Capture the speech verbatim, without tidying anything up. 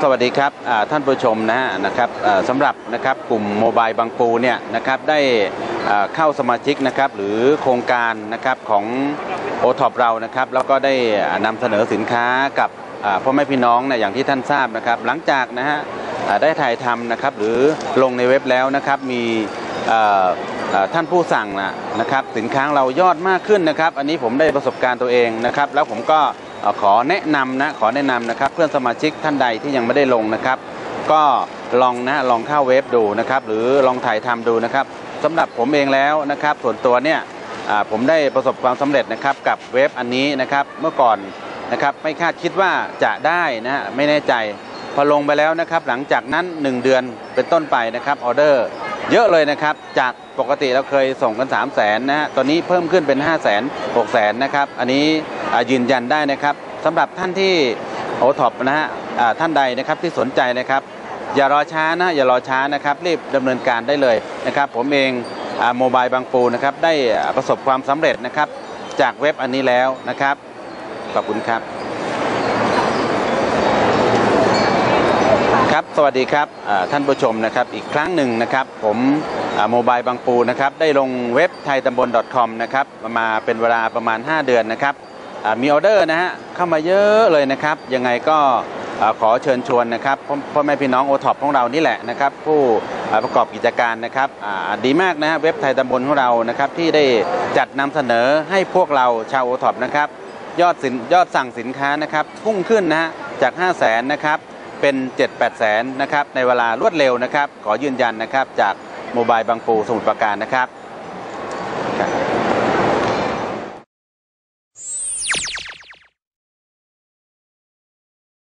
วัสดีครับท่านผู้ชมนะนะครับสำหรับนะครับกลุ่มโมบายบางปูเนี่ยนะครับได้เข้าสมาชิกนะครับหรือโครงการนะครับของ โอ ที โอ พี เรานะครับแล้วก็ได้นำเสนอสินค้ากับพ่อแม่พี่น้องเนี่ยอย่างที่ท่านทราบนะครับหลังจากนะฮะได้ถ่ายทำนะครับหรือลงในเว็บแล้วนะครับมีท่านผู้สั่งนะครับสินค้าเรายอดมากขึ้นนะครับอันนี้ผมได้ประสบการณ์ตัวเองนะครับแล้วผมก็ขอแนะนำนะขอแนะนำนะครับเพื่อนสมาชิกท่านใดที่ยังไม่ได้ลงนะครับก็ลองนะลองเข้าเว็บดูนะครับหรือลองถ่ายทำดูนะครับสำหรับผมเองแล้วนะครับส่วนตัวเนี่ยผมได้ประสบความสำเร็จนะครับกับเว็บอันนี้นะครับเมื่อก่อนนะครับไม่คาดคิดว่าจะได้นะไม่แน่ใจพอลงไปแล้วนะครับหลังจากนั้นหนึ่งเดือนเป็นต้นไปนะครับออเดอร์เยอะเลยนะครับจากปกติเราเคยส่งกัน สามแสน นะฮะตอนนี้เพิ่มขึ้นเป็น ห้าแสน หกแสน นะครับอันนี้ยืนยันได้นะครับสำหรับท่านที่ โอ ที โอ พี นะฮะท่านใดนะครับที่สนใจนะครับอย่ารอช้านะอย่ารอช้านะครับรีบดำเนินการได้เลยนะครับผมเองโมบายบางปูนะครับได้ประสบความสำเร็จนะครับจากเว็บอันนี้แล้วนะครับขอบคุณครับครับสวัสดีครับท่านผู้ชมนะครับอีกครั้งหนึ่งนะครับผมโมบายบางปูนะครับได้ลงเว็บไทยตำบล .com นะครับมาเป็นเวลาประมาณห้าเดือนนะครับมีออเดอร์นะฮะเข้ามาเยอะเลยนะครับยังไงก็ขอเชิญชวนนะครับพ่อแม่พี่น้อง โอ ที โอ พี ของเรานี่แหละนะครับผู้ประกอบกิจการนะครับดีมากนะฮะเว็บไทยตำบลของเรานะครับที่ได้จัดนำเสนอให้พวกเราชาว โอ ที โอ พี นะครับยอดสินยอดสั่งสินค้านะครับพุ่งขึ้นนะฮะจาก ห้าแสน นะครับเป็น เจ็ดแปดแสน นะครับในเวลารวดเร็วนะครับขอยืนยันนะครับจากโมบายบางปูสมุทรปราการนะครับ